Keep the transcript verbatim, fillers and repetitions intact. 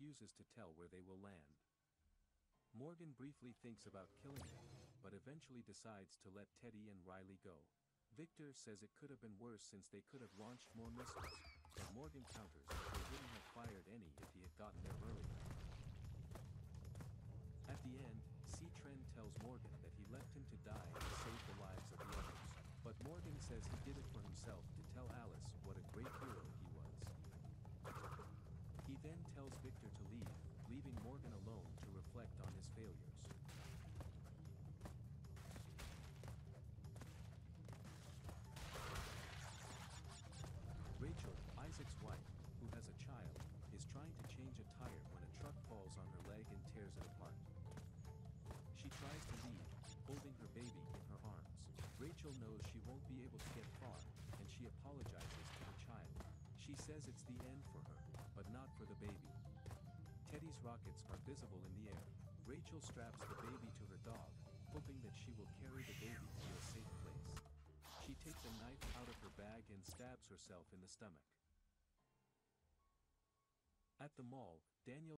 refuses to tell where they will land. Morgan briefly thinks about killing them, but eventually decides to let Teddy and Riley go. Victor says it could have been worse since they could have launched more missiles, but Morgan counters that they wouldn't have fired any if he had gotten there earlier. At the end, C-Tren tells Morgan that he left him to die to save the lives of the others, but Morgan says he did it for himself to tell Alice what a great hero he was. He then tells Victor to leave, leaving Morgan alone to reflect on his failures. Rachel, Isaac's wife, who has a child, is trying to change a tire when a truck falls on her leg and tears it apart. She tries to leave, holding her baby in her arms. Rachel knows she won't be able to get far, and she apologizes to the child. She says it's the end for her, but not for the baby. Teddy's rockets are visible in the air. Rachel straps the baby to her dog, hoping that she will carry the baby to a safe place. She takes a knife out of her bag and stabs herself in the stomach. At the mall, Daniel